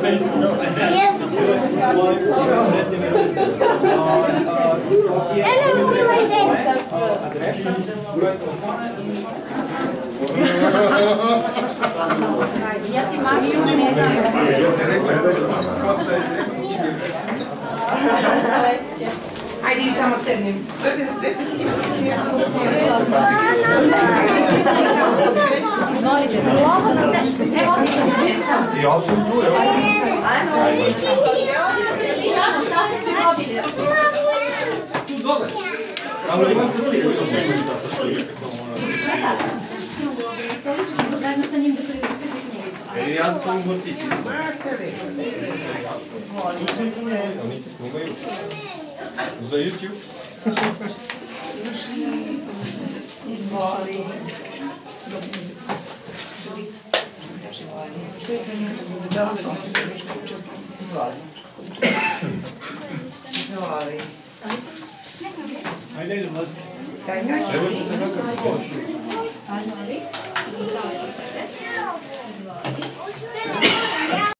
Ja ti mašim Ajde, i tamo sednim. Izvolite, slobodno se. Evo ovdje sam svijesta. Ja sam tu, evo. Šta ste se dobili? Tu dole. Zajedno sa njim da privrstite knjigicu. Ja sam u vrtići. Oni te snimaju. Za YouTube. Izvoli. Izvoli. Ajde, idem vas. Daj njoj. Evo ti se nekako. Izvoli.